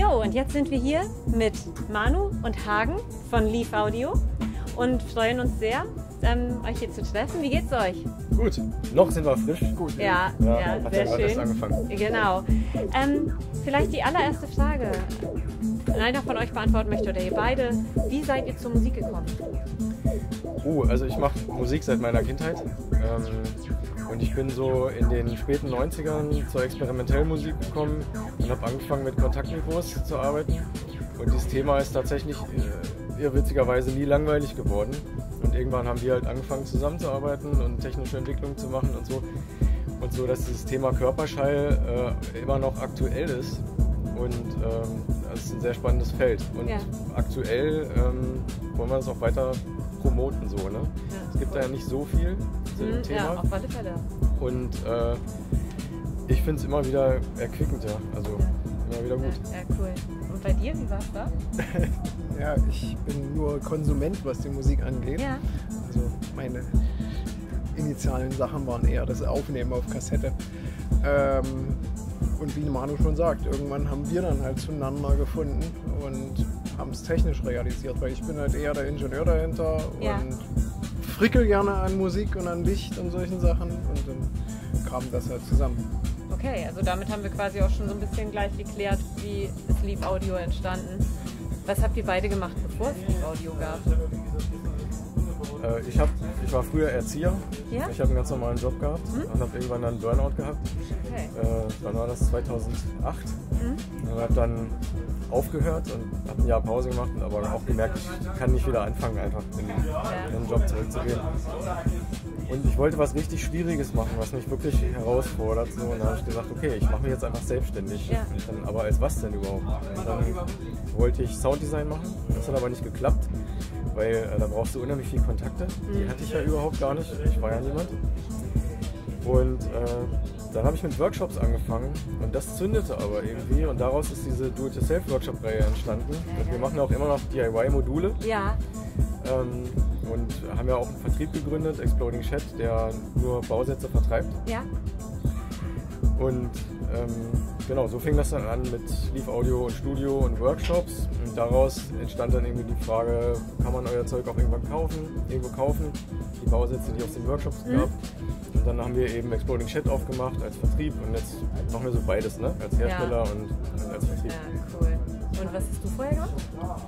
Jo, und jetzt sind wir hier mit Manu und Hagen von Leaf Audio und freuen uns sehr, euch hier zu treffen. Wie geht's euch? Gut, noch sind wir frisch. Gut. Ja, hat sehr ja schön. Angefangen. Genau. Vielleicht die allererste Frage. Einer von euch beantworten möchte oder ihr beide. Wie seid ihr zur Musik gekommen? Also ich mache Musik seit meiner Kindheit. Und ich bin so in den späten 90ern zur experimentellen Musik gekommen und habe angefangen mit Kontaktmikros zu arbeiten. Und dieses Thema ist tatsächlich irrwitzigerweise nie langweilig geworden. Und irgendwann haben wir halt angefangen zusammenzuarbeiten und technische Entwicklungen zu machen und so. Und so, dass dieses Thema Körperschall immer noch aktuell ist. Und das ist ein sehr spannendes Feld. Und aktuell wollen wir das auch weiter promoten. So, ne? Es gibt da ja nicht so viel zu dem Thema. Ja, auf alle Fälle. Und ich finde es immer wieder erquickend, ja. Also immer wieder gut. Ja, cool. Und bei dir, wie war's da? Ja, ich bin nur Konsument, was die Musik angeht. Ja. Also meine initialen Sachen waren eher das Aufnehmen auf Kassette. Und wie Manu schon sagt, irgendwann haben wir dann halt zueinander gefunden und haben es technisch realisiert, weil ich bin halt eher der Ingenieur dahinter und frickel gerne an Musik und an Licht und solchen Sachen und dann kam das halt zusammen. Okay, also damit haben wir quasi auch schon so ein bisschen gleich geklärt, wie ist Leaf Audio entstanden. Was habt ihr beide gemacht, bevor es Leaf Audio gab? Ich war früher Erzieher. Ja? Ich habe einen ganz normalen Job gehabt und habe irgendwann dann einen Burnout gehabt. Okay. Wann war das? 2008. Und habe dann aufgehört und habe ein Jahr Pause gemacht, aber auch gemerkt, ich kann nicht wieder anfangen, einfach in den Job zurückzugehen. Und ich wollte was richtig Schwieriges machen, was mich wirklich herausfordert. So, und dann habe ich gesagt, okay, ich mache mich jetzt einfach selbstständig. Ja. Und dann, aber als was denn überhaupt? Und dann wollte ich Sounddesign machen. Das hat aber nicht geklappt, weil da brauchst du unheimlich viele Kontakte. Die hatte ich ja überhaupt gar nicht. Ich war ja niemand. Und dann habe ich mit Workshops angefangen und das zündete aber irgendwie und daraus ist diese Do-it-yourself-Workshop-Reihe entstanden. Und wir machen auch immer noch DIY-Module. Ja. Und haben ja auch einen Vertrieb gegründet, Exploding Chat, der nur Bausätze vertreibt. Ja. Und genau, so fing das dann an mit Leaf Audio und Studio und Workshops. Und daraus entstand dann irgendwie die Frage, kann man euer Zeug auch irgendwo kaufen, die Bausätze, die es aus den Workshops gab. Und dann haben wir eben Exploding Chat aufgemacht als Vertrieb und jetzt machen wir so beides, ne? Als Hersteller und als Vertrieb. Ja, cool. Und was hast du vorher gemacht?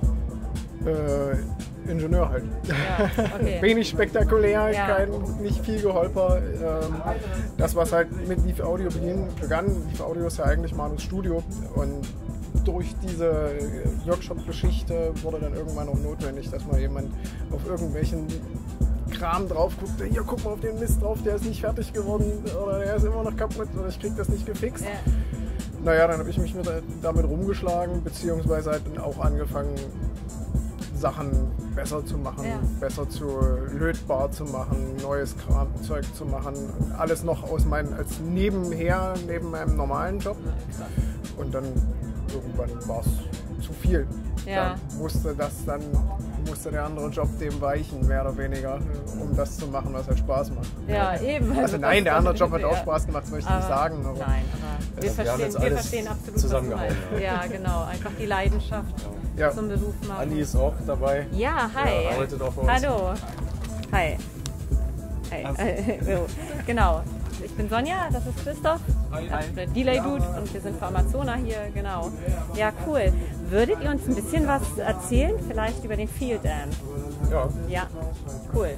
Ingenieur halt. Ja, okay. Wenig spektakulär, Ja. nicht viel Geholper. Das, was halt mit Leaf Audio begann, Leaf Audio ist ja eigentlich Manus Studio und durch diese Workshop-Geschichte wurde dann irgendwann auch notwendig, dass mal jemand auf irgendwelchen Kram drauf guckt, hier guck mal auf den Mist drauf, der ist nicht fertig geworden oder der ist immer noch kaputt oder ich krieg das nicht gefixt. Ja. Naja, dann habe ich mich damit rumgeschlagen, beziehungsweise halt dann auch angefangen, Sachen besser zu machen, besser zu lötbar zu machen, neues Zeug zu machen. Alles noch als neben meinem normalen Job. Und dann irgendwann war es zu viel. Ja. Dann musste der andere Job dem weichen, mehr oder weniger, um das zu machen, was halt Spaß macht. Ja, eben. Also nein, der andere Job hat auch Spaß gemacht, das möchte ich nicht sagen. Aber nein, aber wir verstehen absolut, zusammengehauen. Ja, genau. Einfach die Leidenschaft zum Beruf machen. Andi ist auch dabei. Ja, hi. Ja, arbeitet auch bei uns. Hallo. Hi. So, genau. Ich bin Sonja, das ist Christoph, der Delay Dude und wir sind für Amazona hier, genau. Ja, cool. Würdet ihr uns ein bisschen was erzählen, vielleicht über den Field Amp? Ja. Ja, cool.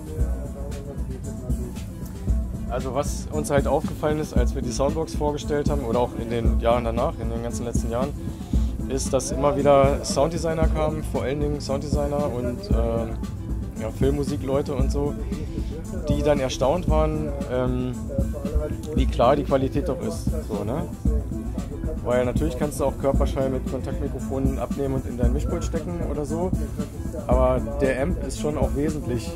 Also was uns halt aufgefallen ist, als wir die Soundbox vorgestellt haben oder auch in den Jahren danach, in den ganzen letzten Jahren, ist, dass immer wieder Sounddesigner kamen, vor allen Dingen Sounddesigner und Filmmusikleute und so, die dann erstaunt waren, wie klar die Qualität doch ist. So, ne? Weil natürlich kannst du auch Körperschall mit Kontaktmikrofonen abnehmen und in dein Mischpult stecken oder so, aber der Amp ist schon auch wesentlich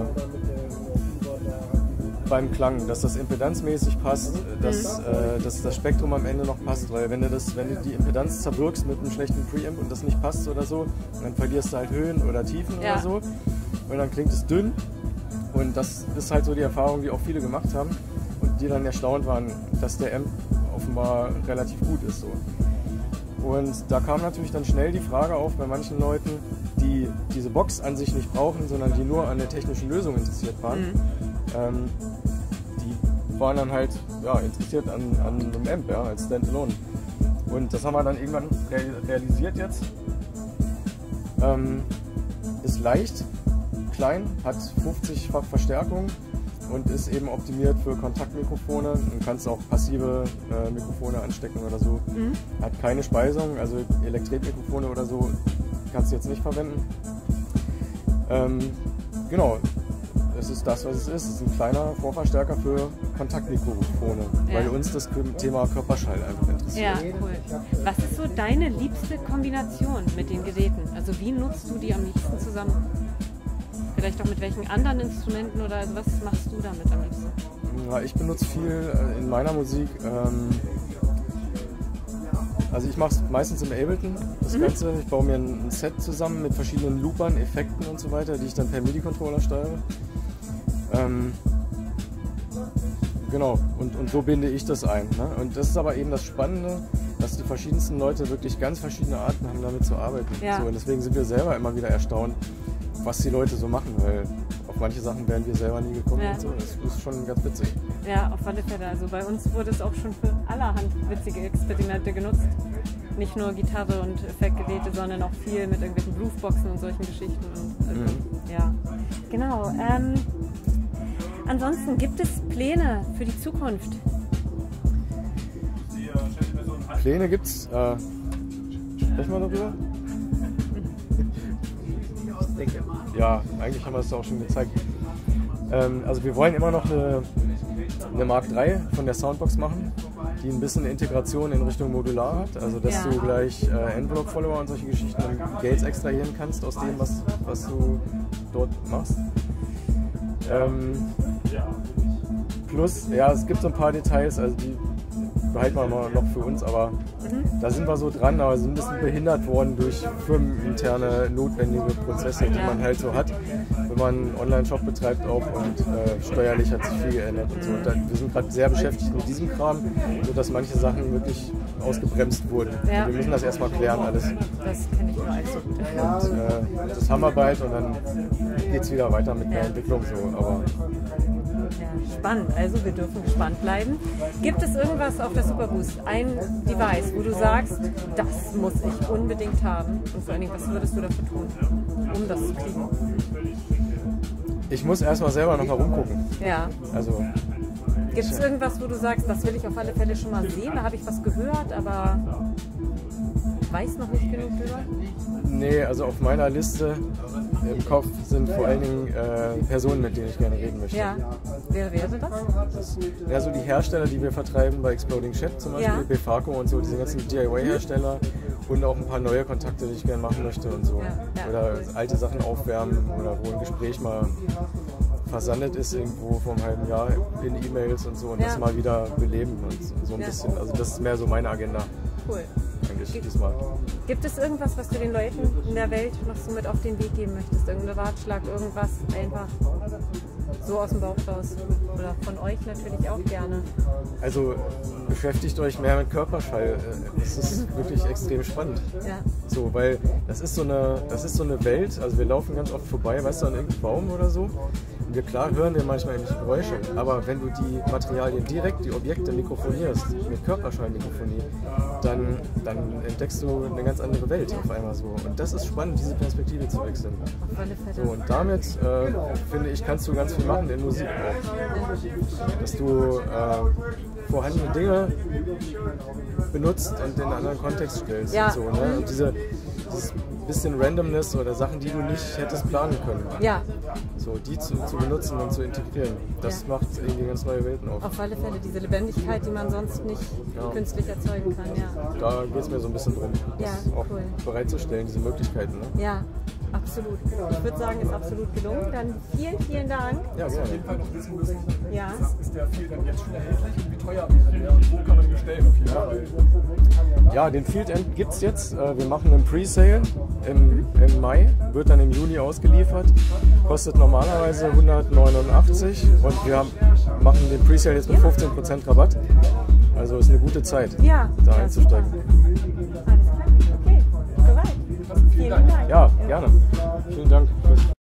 beim Klang, dass das impedanzmäßig passt, dass das Spektrum am Ende noch passt, weil wenn du die Impedanz zerwirkst mit einem schlechten Preamp und das nicht passt oder so, dann verlierst du halt Höhen oder Tiefen oder so und dann klingt es dünn und das ist halt so die Erfahrung, die auch viele gemacht haben und die dann erstaunt waren, dass der Amp offenbar relativ gut ist. So. Und da kam natürlich dann schnell die Frage auf bei manchen Leuten, die diese Box an sich nicht brauchen, sondern die nur an der technischen Lösung interessiert waren. Die waren dann halt interessiert an einem Amp, als Standalone. Und das haben wir dann irgendwann realisiert jetzt. Ist leicht, klein, hat 50-fach Verstärkung und ist eben optimiert für Kontaktmikrofone. Du kannst auch passive Mikrofone anstecken oder so. Hat keine Speisung, also Elektretmikrofone oder so kannst du jetzt nicht verwenden. Genau, es ist das, was es ist. Es ist ein kleiner Vorverstärker für Kontaktmikrofone, weil uns das Thema Körperschall einfach interessiert. Ja, cool. Was ist so deine liebste Kombination mit den Geräten? Also wie nutzt du die am liebsten zusammen? Vielleicht auch mit welchen anderen Instrumenten oder also was machst du damit am liebsten? Ja, ich benutze viel in meiner Musik. Also ich mache es meistens im Ableton, das Ganze. Ich baue mir ein Set zusammen mit verschiedenen Loopern, Effekten und so weiter, die ich dann per MIDI-Controller steuere. Genau, und so binde ich das ein. Ne? Und das ist aber eben das Spannende, dass die verschiedensten Leute wirklich ganz verschiedene Arten haben, damit zu arbeiten. Ja. So, und deswegen sind wir selber immer wieder erstaunt, was die Leute so machen, weil auf manche Sachen wären wir selber nie gekommen und so. Das ist schon ganz witzig. Ja, auf alle Fälle. Also bei uns wurde es auch schon für allerhand witzige Experimente genutzt. Nicht nur Gitarre und Effektgeräte, sondern auch viel mit irgendwelchen Grooveboxen und solchen Geschichten. Und, also, ja, genau. Ansonsten gibt es Pläne für die Zukunft? Pläne gibt's. Sprechen wir darüber? Ja, eigentlich haben wir es auch schon gezeigt. Also wir wollen immer noch eine Mark III von der Soundbox machen, die ein bisschen Integration in Richtung Modular hat, also dass du gleich Envelope-Follower und solche Geschichten und Gates extrahieren kannst aus dem, was du dort machst. Plus, ja, es gibt so ein paar Details, also die behalten wir noch für uns, aber da sind wir so dran, aber sind ein bisschen behindert worden durch firmeninterne notwendige Prozesse, die man halt so hat, wenn man einen Online-Shop betreibt auch und steuerlich hat sich viel geändert und so. Und wir sind gerade sehr beschäftigt mit diesem Kram, sodass manche Sachen wirklich ausgebremst wurden. Ja. Wir müssen das erstmal klären alles. Das kenne ich nur als so. Und das haben wir bald und dann geht es wieder weiter mit der Entwicklung so. Aber ja, spannend, also wir dürfen gespannt bleiben. Gibt es irgendwas auf der Superboost, ein Device, wo du sagst, das muss ich unbedingt haben? Und vor allen Dingen, was würdest du dafür tun, um das zu kriegen? Ich muss erstmal selber noch mal rumgucken. Ja. Also, gibt es irgendwas, wo du sagst, das will ich auf alle Fälle schon mal sehen? Da habe ich was gehört, aber weiß noch nicht genug drüber? Nee, also auf meiner Liste im Kopf sind vor allen Dingen Personen, mit denen ich gerne reden möchte. Ja, wer wäre das? Ja, so die Hersteller, die wir vertreiben bei Exploding Chat zum Beispiel, Befaco und so, diese ganzen DIY-Hersteller und auch ein paar neue Kontakte, die ich gerne machen möchte und so. Ja. Oder alte Sachen aufwärmen oder wo ein Gespräch mal versandet ist irgendwo vor einem halben Jahr in E-Mails und so und das mal wieder beleben und so ein bisschen. Also das ist mehr so meine Agenda. Cool. Diesmal. Gibt es irgendwas, was du den Leuten in der Welt noch so mit auf den Weg geben möchtest? Irgendein Ratschlag, irgendwas einfach so aus dem Bauch raus? Oder von euch natürlich auch gerne. Also beschäftigt euch mehr mit Körperschall. Das ist wirklich extrem spannend. Ja. So, weil das ist so eine Welt, also wir laufen ganz oft vorbei, weißt du, an irgendeinem Baum oder so. Und klar hören wir manchmal ähnliche Geräusche, aber wenn du die Materialien direkt, die Objekte mikrofonierst, mit Körperschallmikrofonie, dann entdeckst du eine ganz andere Welt auf einmal so. Und das ist spannend, diese Perspektive zu wechseln. So, und damit, finde ich, kannst du ganz viel machen in Musik auch. Dass du vorhandene Dinge benutzt und in einen anderen Kontext stellst. Und so, ne? Und dieses bisschen Randomness oder Sachen, die du nicht hättest planen können. Ja. So, die zu benutzen und zu integrieren. Das macht irgendwie ganz neue Welten auf. Auf alle Fälle diese Lebendigkeit, die man sonst nicht künstlich erzeugen kann. Ja. Da geht es mir so ein bisschen drum, das auch bereitzustellen, diese Möglichkeiten. Ne? Ja, absolut. Ich würde sagen, ist absolut gelungen. Dann vielen Dank. Ja, gerne. Auf jeden Fall noch wissen müssen. Ja. Ist der Field dann jetzt schon erhältlich und wie teuer wäre der und wo kann man ihn bestellen? Auf jeden Fall. Ja, den Field End gibt es jetzt. Wir machen einen Pre-Sale im Mai, wird dann im Juni ausgeliefert. Kostet normalerweise 189 und wir machen den Pre-Sale jetzt mit 15% Rabatt. Also ist eine gute Zeit, da einzusteigen. Alles klar. Vielen Dank. Ja, gerne. Vielen Dank.